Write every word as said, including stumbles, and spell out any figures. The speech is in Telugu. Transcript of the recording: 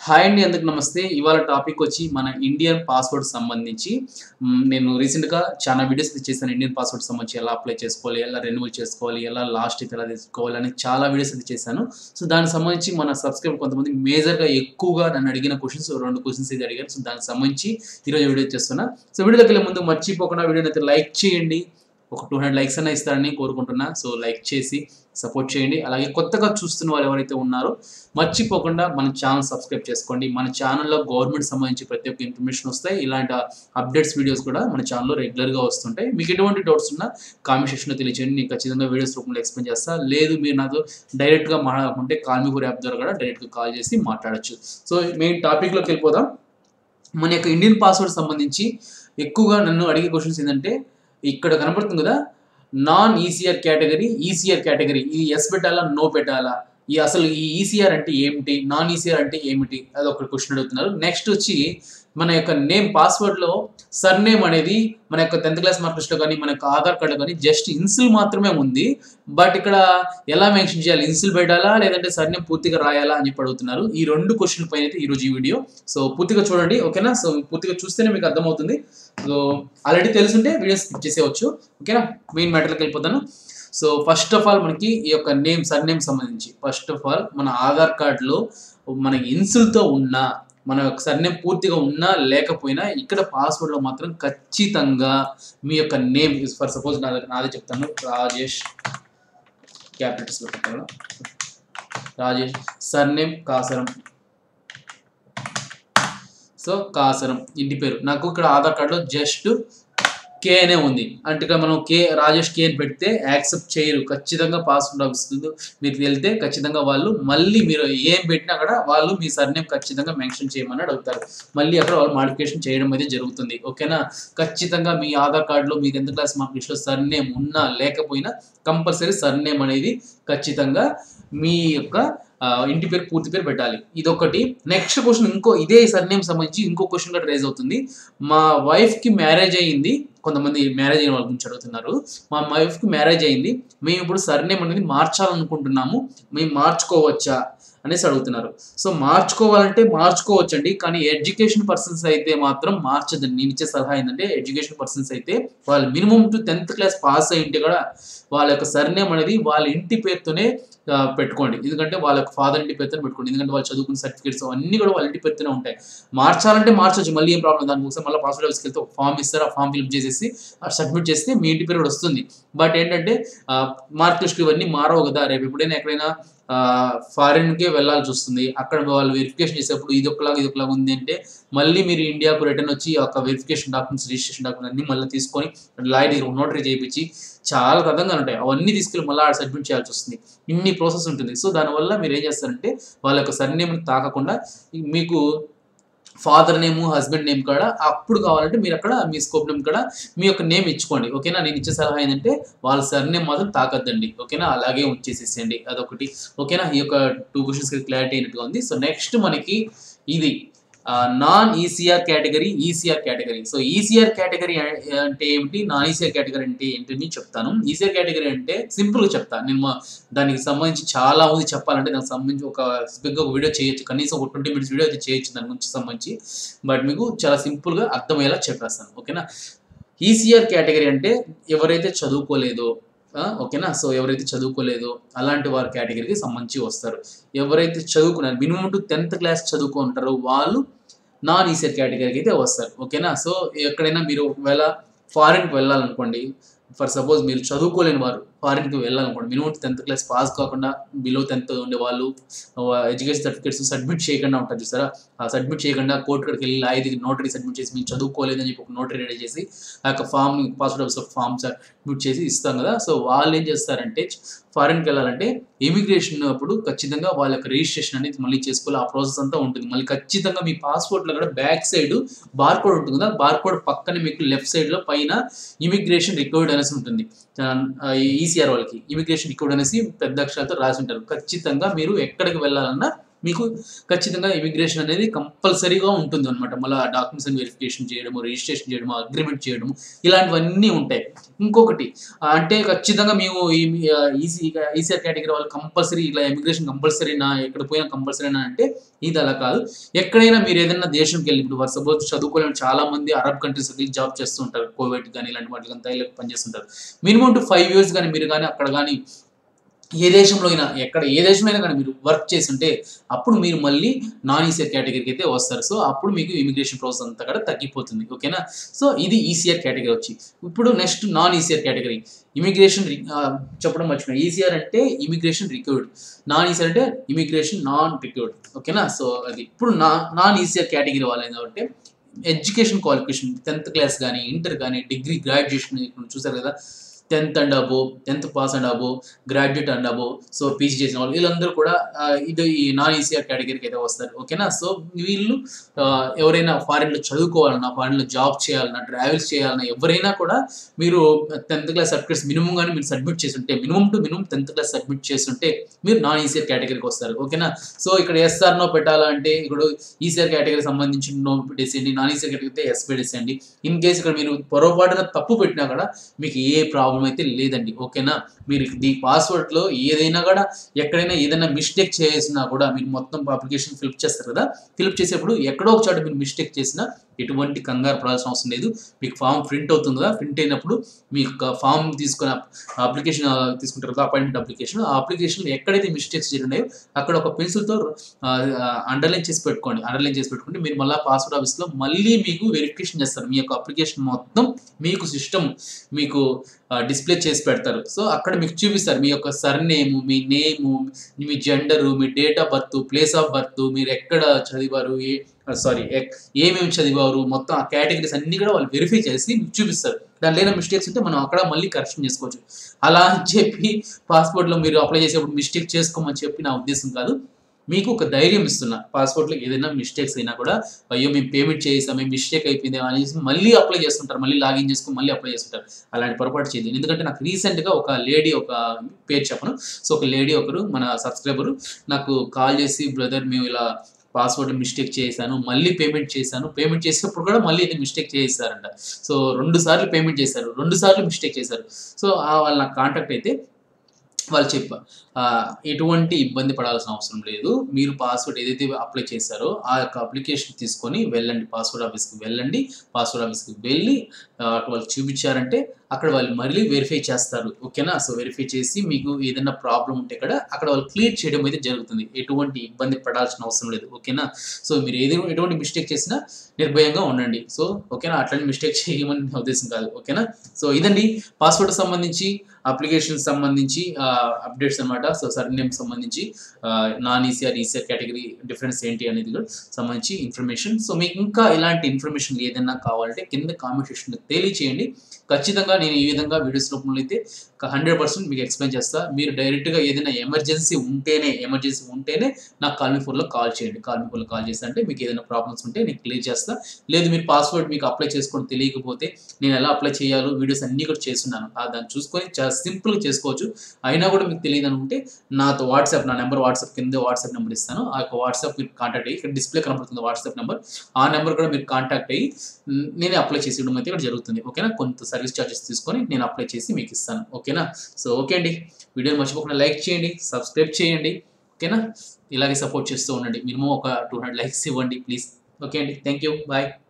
హాయ్ అండి, అందరికి నమస్తే. ఇవాళ టాపిక్ వచ్చి మన ఇండియన్ పాస్వర్డ్ సంబంధించి మ్, నేను రీసెంట్గా చాలా వీడియోస్ చేశాను. ఇండియన్ పాస్వర్డ్ సంబంధించి ఎలా అప్లై చేసుకోవాలి, ఎలా రెన్యువల్ చేసుకోవాలి, ఎలా లాస్ట్ ఎలా తీసుకోవాలి అని చాలా వీడియోస్ అయితే చేశాను. సో దానికి సంబంధించి మన సబ్స్క్రైబర్ కొంతమంది మేజర్గా ఎక్కువగా నన్ను అడిగిన క్వశ్చన్స్ రెండు క్వశ్చన్స్ అయితే అడిగారు. సో దానికి సంబంధించి ఈరోజు వీడియో చేస్తున్నా. సో వీడియోకి వెళ్ళే ముందు మర్చిపోకుండా వీడియోని అయితే లైక్ చేయండి. ఒక టూ హండ్రెడ్ లైక్స్ అన్న ఇస్తారని కోరుకుంటున్నా. సో లైక్ చేసి సపోర్ట్ చేయండి. అలాగే కొత్తగా చూస్తున్న వాళ్ళు ఎవరైతే ఉన్నారో మర్చిపోకుండా మన ఛానల్ సబ్స్క్రైబ్ చేసుకోండి. మన ఛానల్లో గవర్నమెంట్ సంబంధించి ప్రతి ఒక్క ఇన్ఫర్మేషన్ వస్తాయి. ఇలాంటి అప్డేట్స్ వీడియోస్ కూడా మన ఛానల్లో రెగ్యులర్గా వస్తుంటాయి. మీకు ఎటువంటి డౌట్స్ ఉన్నా కామెంట్ సెక్షన్లో తెలియచేయండి. నేను ఖచ్చితంగా వీడియోస్ రూపంలో ఎక్స్ప్లెయిన్ చేస్తాను. లేదు మీరు నాతో డైరెక్ట్గా మాట్లాడుకుంటే కాల్ మీ ఫోర్ యాప్ ద్వారా కూడా డైరెక్ట్గా కాల్ చేసి మాట్లాడచ్చు. సో మెయిన్ టాపిక్లోకి వెళ్ళిపోదాం. మన యొక్క ఇండియన్ పాస్వర్డ్ సంబంధించి ఎక్కువగా నన్ను అడిగే క్వశ్చన్స్ ఏంటంటే, ఇక్కడ కనపడుతుంది కదా non ECR category, ECR category, ఇది ఎస్ పెట్టాలా నో పెట్టాలా, ఈ అసలు ఈ ఈసీఆర్ అంటే ఏమిటి, నాన్ ఈసీఆర్ అంటే ఏమిటి, అది ఒక క్వశ్చన్ అడుగుతున్నారు. నెక్స్ట్ వచ్చి మన యొక్క నేమ్ పాస్వర్డ్లో సర్ నేమ్ అనేది మన యొక్క టెన్త్ క్లాస్ మార్క్ లిస్ట్లో కానీ మన యొక్క ఆధార్ కార్డులో కానీ జస్ట్ ఇన్సిల్ మాత్రమే ఉంది. బట్ ఇక్కడ ఎలా మెన్షన్ చేయాలి, ఇన్సిల్ పెట్టాలా లేదంటే సర్ నేమ్ పూర్తిగా రాయాలా అని చెప్పి అడుగుతున్నారు. ఈ రెండు క్వశ్చన్ పైన అయితే ఈరోజు ఈ వీడియో. సో పూర్తిగా చూడండి, ఓకేనా. సో పూర్తిగా చూస్తేనే మీకు అర్థమవుతుంది. సో ఆల్రెడీ తెలుసుంటే వీడియో స్కిప్ చేసేవచ్చు, ఓకేనా. మెయిన్ మ్యాటర్కి వెళ్ళిపోతాను. సో ఫస్ట్ ఆఫ్ ఆల్ మనకి ఈ యొక్క నేమ్ సర్ నేమ్ సంబంధించి ఫస్ట్ ఆఫ్ ఆల్ మన ఆధార్ కార్డులో మనకి ఇన్సిల్తో ఉన్న మన యొక్క సర్నేమ్ పూర్తిగా ఉన్నా లేకపోయినా ఇక్కడ పాస్వర్డ్లో మాత్రం ఖచ్చితంగా మీ యొక్క నేమ్, ఫర్ సపోజ్ నా నాదే చెప్తాను, రాజేష్ క్యాపిటల్స్లో పెట్టాను, రాజేష్ సర్నేమ్ కాసరం. సో కాసరం ఇంటి పేరు, నాకు ఇక్కడ ఆధార్ కార్డులో జస్ట్ కే అనే ఉంది. అంటే ఇక్కడ మనం కే రాజేష్ కే అని పెడితే యాక్సెప్ట్ చేయరు. ఖచ్చితంగా పాస్వర్డ్ ఆఫీస్ మీకు వెళ్తే ఖచ్చితంగా వాళ్ళు మళ్ళీ మీరు ఏం పెట్టినా అక్కడ వాళ్ళు మీ సర్నేమ్ ఖచ్చితంగా మెన్షన్ చేయమని అడుగుతారు. మళ్ళీ అక్కడ వాళ్ళు మాడిఫికేషన్ చేయడం అయితే జరుగుతుంది, ఓకేనా. ఖచ్చితంగా మీ ఆధార్ కార్డులో మీ టెన్త్ క్లాస్ మార్క్ లిస్ట్లో సర్నేమ్ ఉన్నా లేకపోయినా కంపల్సరీ సర్నేమ్ అనేది ఖచ్చితంగా మీ యొక్క ఇంటి పేరు పూర్తి పేరు పెట్టాలి. ఇదొకటి. నెక్స్ట్ క్వశ్చన్ ఇంకో ఇదే సర్నేమ్ సంబంధించి ఇంకో క్వశ్చన్ కూడా రైజ్ అవుతుంది. మా వైఫ్కి మ్యారేజ్ అయ్యింది, కొంతమంది మ్యారేజ్ అయిన వాళ్ళ గురించి అడుగుతున్నారు. మా వైఫ్కి మ్యారేజ్ అయ్యింది, మేము ఇప్పుడు సర్నేమ్ అనేది మార్చాలనుకుంటున్నాము, మేము మార్చుకోవచ్చా అనేసి అడుగుతున్నారు. సో మార్చుకోవాలంటే మార్చుకోవచ్చండి, కానీ ఎడ్యుకేషన్ పర్సన్స్ అయితే మాత్రం మార్చదండి. నేను ఇచ్చే సలహా ఏంటంటే ఎడ్యుకేషన్ పర్సన్స్ అయితే వాళ్ళు minimum to tenth class pass అయ్యింటే కూడా వాళ్ళ యొక్క సర్నేమ్ అనేది వాళ్ళ ఇంటి పేరుతోనే పెట్టుకోండి. ఎందుకంటే వాళ్ళ యొక్క ఫాదర్ ఇంటి పేరుతో పెట్టుకోండి. ఎందుకంటే వాళ్ళు చదువుకున్న సర్టిఫికేట్స్ అన్ని కూడా వాళ్ళ ఇంటి పేరుతోనే ఉంటాయి. మార్చాలంటే మార్చవచ్చు, మళ్ళీ ఏం ప్రాబ్లం దానికోసం మళ్ళీ పాస్వర్డ్ ఆఫీస్కి వెళ్తే ఒక ఫామ్ ఇస్తారు, ఆ ఫామ్ ఫిల్అప్ చేసేసి సబ్మిట్ చేస్తే మీ ఇంటి పేరు కూడా వస్తుంది. బట్ ఏంటంటే మార్క్ లిస్ట్ ఇవన్నీ మారవు కదా. రేపు ఎప్పుడైనా ఎక్కడైనా ఫారిన్కే వెళ్ళాల్సి వస్తుంది, అక్కడ వాళ్ళు వెరిఫికేషన్ చేసేప్పుడు ఇది ఒకలాగా ఇది ఒకలాగా ఉంది అంటే మళ్ళీ మీరు ఇండియాకు రిటర్న్ వచ్చి ఒక వెరిఫికేషన్ డాక్యుమెంట్స్, రిజిస్ట్రేషన్ డాక్యుమెంట్స్ అన్ని మళ్ళీ తీసుకొని లాయర్ దగ్గర నోటరీ చేయించి చాలా కథంగా ఉంటాయి, అవన్నీ తీసుకెళ్ళి మళ్ళీ ఆడ సబ్మిట్ చేయాల్సి వస్తుంది. ఇన్ని ప్రాసెస్ ఉంటుంది. సో దానివల్ల మీరు ఏం చేస్తారంటే వాళ్ళ యొక్క సర్నేమ్ని తాకకుండా మీకు ఫాదర్ నేమ్ హస్బెండ్ నేమ్ కూడా అప్పుడు కావాలంటే మీరు అక్కడ మీ స్కోప్ నేమ్ కూడా మీ యొక్క నేమ్ ఇచ్చుకోండి, ఓకేనా. నేను ఇచ్చే సలహా ఏంటంటే వాళ్ళ సర్నేమ్ మాత్రం తాకద్దండి, ఓకేనా. అలాగే ఉంచేసేసేయండి, అదొకటి, ఓకేనా. ఈ యొక్క టూ క్వశ్చన్స్కి క్లారిటీ అయినట్టుగా ఉంది. సో నెక్స్ట్ మనకి ఇది non ECR category, ECR category. So ECR category అంటే ఏమిటి, నాన్ ఈసీఆర్ కేటగిరీ అంటే ఏంటి చెప్తాను. ఈసీఆర్ కేటగిరీ అంటే సింపుల్గా చెప్తాను నేను, దానికి సంబంధించి చాలా ఉంది చెప్పాలంటే. దానికి సంబంధించి ఒక స్పెక్గా ఒక వీడియో చేయొచ్చు, కనీసం ఒక ట్వంటీ మినిట్స్ వీడియో అయితే చేయొచ్చు దాని గురించి సంబంధించి. బట్ మీకు చాలా సింపుల్గా అర్థమయ్యేలా చెప్పేస్తాను, ఓకేనా. ఈసీఆర్ కేటగిరీ అంటే ఎవరైతే చదువుకోలేదో, ఓకేనా. సో ఎవరైతే చదువుకోలేదో అలాంటి వారి కేటగిరీకి సంబంధించి వస్తారు. ఎవరైతే చదువుకున్నారు మినిమం టు టెన్త్ క్లాస్ చదువుకుంటారో వాళ్ళు నాన్ ఈసీఆర్ కేటగిరీకి అయితే వస్తారు, ఓకేనా. సో ఎక్కడైనా మీరు ఒకవేళ ఫారిన్కి వెళ్ళాలనుకోండి, ఫర్ సపోజ్ మీరు చదువుకోలేని వారు ఫారిన్కి వెళ్ళాలనుకోండి, మినిమం టెన్త్ క్లాస్ పాస్ కాకుండా బిలో టెన్త్ ఉండే వాళ్ళు ఎడ్యుకేషన్ సర్టిఫికేట్స్ సబ్మిట్ చేయకుండా ఉంటారు చూసారా, ఆ సబ్మిట్ చేయకుండా కోర్టు కాడికి వెళ్ళి లాయర్ నోటరీ సబ్మిట్ చేసి మీరు చదువుకోలేదని చెప్పి ఒక నోటరీ రెడీ చేసి ఆ యొక్క form password office form submit చేసి ఇస్తాం కదా. సో వాళ్ళు ఏం చేస్తారంటే ఫారిన్కి వెళ్ళాలంటే ఇమిగ్రేషన్ అప్పుడు ఖచ్చితంగా వాళ్ళ యొక్క రిజిస్ట్రేషన్ అనేది మళ్ళీ చేసుకోవాలి, ఆ ప్రాసెస్ అంతా ఉంటుంది. మళ్ళీ ఖచ్చితంగా మీ పాస్పోర్ట్లో కూడా బ్యాక్ సైడ్ బార్ కోడ్ ఉంటుంది కదా, బార్ కోడ్ పక్కన మీకు లెఫ్ట్ సైడ్లో పైన ఇమిగ్రేషన్ రికవర్డ్ అనేసి ఉంటుంది. ఈసీఆర్ వాళ్ళకి ఇమిగ్రేషన్ రికవర్డ్ అనేసి పెద్ద అక్షరాలతో రాసి ఉంటారు. ఖచ్చితంగా మీరు ఎక్కడికి వెళ్ళాలన్నా మీకు ఖచ్చితంగా ఇమిగ్రేషన్ అనేది కంపల్సరీగా ఉంటుంది అనమాట. మళ్ళీ డాక్యుమెంట్స్ అని వెరిఫికేషన్ చేయడము, రిజిస్ట్రేషన్ చేయడము, అగ్రిమెంట్ చేయడము ఇలాంటివన్నీ ఉంటాయి. ఇంకొకటి అంటే ఖచ్చితంగా మేము ఈ ఈసీ ఈసీఆర్ కేటగిరీ వాళ్ళు కంపల్సరీ ఇలా ఇమిగ్రేషన్ కంపల్సరీ నా ఎక్కడ పోయినా కంపల్సరీ అంటే ఇది అలా కాదు. ఎక్కడైనా మీరు ఏదైనా దేశంకి వెళ్ళి ఇప్పుడు సపోజ్ చదువుకోలేని చాలా మంది అరబ్ కంట్రీస్కి వెళ్ళి జాబ్ చేస్తూ ఉంటారు, కోవిడ్ కానీ ఇలాంటి వాటికి అంతా ఇలా పనిచేస్తుంటారు. మినిమం టు ఫైవ్ ఇయర్స్ కానీ మీరు కానీ అక్కడ కానీ ఏ దేశంలో అయినా ఎక్కడ ఏ దేశమైనా కానీ మీరు వర్క్ చేస్తుంటే అప్పుడు మీరు మళ్ళీ నాన్ ఈసీఆర్ కేటగిరీకి అయితే వస్తారు. సో అప్పుడు మీకు ఇమిగ్రేషన్ ప్రాసెస్ అంతా కూడా తగ్గిపోతుంది. ఓకేనా. సో ఇది ఈసీఆర్ కేటగిరీ వచ్చి. ఇప్పుడు next non ECR category immigration చెప్పడం మర్చిపోయినా. ఈసీఆర్ అంటే ఇమిగ్రేషన్ రిక్యూర్డ్, నాన్ ఈసీఆర్ అంటే ఇమిగ్రేషన్ నాన్ రిక్యూర్డ్. ఓకేనా. సో అది ఇప్పుడు నా నాన్ ఈసీఆర్ కేటగిరీ వాళ్ళు ఏంటంటే ఎడ్యుకేషన్ క్వాలిఫికేషన్ టెన్త్ క్లాస్ కానీ ఇంటర్ కానీ డిగ్రీ గ్రాడ్యుయేషన్ చూసారు కదా, tenth and above, tenth pass and above, graduate and above, so PG చేసిన వాళ్ళు వీళ్ళందరూ కూడా ఇది ఈ నాన్ ఈసీఆర్ కేటగిరీకి అయితే వస్తారు. ఓకేనా. సో వీళ్ళు ఎవరైనా ఫారిన్లో చదువుకోవాలన్నా, ఫారిన్లో జాబ్ చేయాలన్నా, ట్రావెల్స్ చేయాలన్నా ఎవరైనా కూడా మీరు టెన్త్ క్లాస్ సర్టిఫికేట్స్ మినిమం కానీ మీరు సబ్మిట్ చేస్తుంటే minimum to minimum tenth class submit చేస్తుంటే మీరు నాన్ ఈసీఆర్ కేటగిరీకి వస్తారు. ఓకేనా. సో ఇక్కడ ఎస్ఆర్ నో పెట్టాలంటే ఇప్పుడు ఈసీఆర్ కేటగిరీ సంబంధించి నో పెట్టేసేయండి, నాన్ ఈసీఆర్ కేటగిరీ అయితే ఎస్ పెట్టేసేయండి. ఇన్ కేసు ఇక్కడ మీరు పొరపాటున తప్పు పెట్టినా కూడా మీకు ఏ ప్రాబ్లం అయితే లేదండి. ఓకేనా. మీరు ఈ పాస్వర్డ్లో ఏదైనా కూడా ఎక్కడైనా ఏదైనా మిస్టేక్ చేసినా కూడా మీరు మొత్తం అప్లికేషన్ ఫిల్ప్ చేస్తారు కదా, ఫిల్ప్ చేసేప్పుడు ఎక్కడో ఒక చోట మీరు మిస్టేక్ చేసినా ఎటువంటి కంగారు పడాల్సిన అవసరం లేదు. మీకు ఫామ్ ప్రింట్ అవుతుంది కదా, ప్రింట్ అయినప్పుడు మీకు ఫామ్ తీసుకుని అప్లికేషన్ తీసుకుంటారు కదా, అపాయింట్మెంట్ అప్లికేషన్, ఆ అప్లికేషన్లో ఎక్కడైతే మిస్టేక్స్ ఉన్నాయో అక్కడ ఒక పెన్సిల్తో అండర్లైన్ చేసి పెట్టుకోండి. అండర్లైన్ చేసి పెట్టుకుంటే మీరు మళ్ళీ పాస్వర్డ్ ఆఫీస్లో మళ్ళీ మీకు వెరిఫికేషన్ చేస్తారు. మీ యొక్క అప్లికేషన్ మొత్తం మీకు సిస్టమ్ మీకు డిస్ప్లే చేసి పెడతారు. సో అక్కడ మీకు చూపిస్తారు మీ యొక్క సర్నేము, మీ నేము, మీ జెండరు, మీ date of birth, place of birth, మీరు ఎక్కడ చదివారు, ఏ సారీ ఏమేమి చదివారు, మొత్తం ఆ కేటగిరీస్ అన్ని కూడా వాళ్ళు వెరిఫై చేసి మీకు చూపిస్తారు. దాంట్లో ఏదైనా మిస్టేక్స్ ఉంటే మనం అక్కడ మళ్ళీ కరెక్షన్ చేసుకోవచ్చు. అలా అని చెప్పి పాస్పోర్ట్లో మీరు అప్లై చేసేప్పుడు మిస్టేక్ చేసుకోమని చెప్పి నా ఉద్దేశం కాదు. మీకు ఒక ధైర్యం ఇస్తున్నా. పాస్పోర్ట్లో ఏదైనా మిస్టేక్స్ అయినా కూడా అయ్యో మేము పేమెంట్ చేసాం, మేము మిస్టేక్ అయిపోయింది అనేసి మళ్ళీ అప్లై చేస్తుంటారు, మళ్ళీ లాగిన్ చేసుకుని మళ్ళీ అప్లై చేస్తుంటారు. అలాంటి పొరపాటు చేయదు. ఎందుకంటే నాకు రీసెంట్గా ఒక లేడీ, ఒక పేరు చెప్పను, సో ఒక లేడీ ఒకరు మన సబ్స్క్రైబరు నాకు కాల్ చేసి బ్రదర్ మేము ఇలా పాస్వర్డ్ మిస్టేక్ చేశాను, మళ్ళీ పేమెంట్ చేశాను, పేమెంట్ చేసేటప్పుడు కూడా మళ్ళీ ఇది మిస్టేక్ చేస్తారంట. సో రెండు సార్లు పేమెంట్ చేశారు, రెండు సార్లు మిస్టేక్ చేశారు. సో వాళ్ళు నాకు కాంటాక్ట్ అయితే వాళ్ళు చెప్పా ఎటువంటి ఇబ్బంది పడాల్సిన అవసరం లేదు. మీరు పాస్వర్డ్ ఏదైతే అప్లై చేశారో ఆ యొక్క అప్లికేషన్ తీసుకొని వెళ్ళండి, పాస్వర్డ్ ఆఫీస్కి వెళ్ళండి. పాస్వర్డ్ ఆఫీస్కి వెళ్ళి వాళ్ళు చూపించారంటే అక్కడ వాళ్ళు మళ్ళీ వెరిఫై చేస్తారు. ఓకేనా. సో వెరిఫై చేసి మీకు ఏదైనా ప్రాబ్లం ఉంటే కూడా అక్కడ వాళ్ళు క్లియర్ చేయడం అయితే జరుగుతుంది. ఎటువంటి ఇబ్బంది పడాల్సిన అవసరం లేదు. ఓకేనా. సో మీరు ఏది ఎటువంటి మిస్టేక్ చేసినా నిర్భయంగా ఉండండి. సో ఓకేనా. అట్లాంటి మిస్టేక్ చేయమని ఉద్దేశం కాదు. ఓకేనా. సో ఇదండి పాస్వర్డ్ సంబంధించి, అప్లికేషన్ సంబంధించి అప్డేట్స్ అనమాట. సో సర్నేమ్ సంబంధించి non ECR ECR category difference ఏంటి అనేది కూడా సంబంధించి ఇన్ఫర్మేషన్. సో మీకు ఇంకా ఇలాంటి ఇన్ఫర్మేషన్ ఏదైనా కావాలంటే కింద కామెంట్ సెక్షన్లో తెలియచేయండి. ఖచ్చితంగా నేను ఈ విధంగా వీడియోస్ రూపంలో అయితే హండ్రెడ్ పర్సెంట్ మీకు ఎక్స్ప్లెయిన్ చేస్తా. మీరు డైరెక్ట్గా ఏదైనా ఎమర్జెన్సీ ఉంటేనే ఎమర్జెన్సీ ఉంటేనే నాకు కాల్మీ ఫోన్లో కాల్ చేయండి. కాల్మీ ఫోన్లో కాల్ చేస్తే అంటే మీకు ఏదైనా ప్రాబ్లమ్స్ ఉంటే నేను క్లియర్ చేస్తా. లేదు మీరు పాస్వర్డ్ మీకు అప్లై చేసుకోవడం తెలియకపోతే నేను ఎలా అప్లై చేయాలో వీడియోస్ అన్నీ కూడా చేస్తున్నాను. దాన్ని చూసుకొని చాలా సింపుల్గా చేసుకోవచ్చు. అయినా కూడా మీకు తెలియదు అనుకుంటే నాతో వాట్సాప్, నా నెంబర్ వాట్సాప్ కింద వాట్సాప్ నెంబర్ ఇస్తాను. ఆ యొక్క వాట్సాప్ మీరు కాంటాక్ట్ అయ్యి ఇక్కడ డిస్ప్లే కనబడుతుంది వాట్సాప్ నెంబర్, ఆ నెంబర్ కూడా మీరు కాంటాక్ట్ అయ్యి నేనే అప్లై చేసి ఇవ్వడం అయితే ఇక్కడ జరుగుతుంది. ఓకేనా. కొంత సర్వీస్ ఛార్జెస్ తీసుకొని నేను అప్లై చేసి మీకు ఇస్తాను. ఓకేనా. సో ఓకే అండి, వీడియోని మర్చిపోకుండా లైక్ చేయండి, సబ్స్క్రైబ్ చేయండి. ఓకేనా. ఇలాగే సపోర్ట్ చేస్తూ ఉండండి. మినిమం ఒక టూ హండ్రెడ్ లైక్స్ ఇవ్వండి ప్లీజ్. ఓకే అండి, థ్యాంక్ యూ, బాయ్.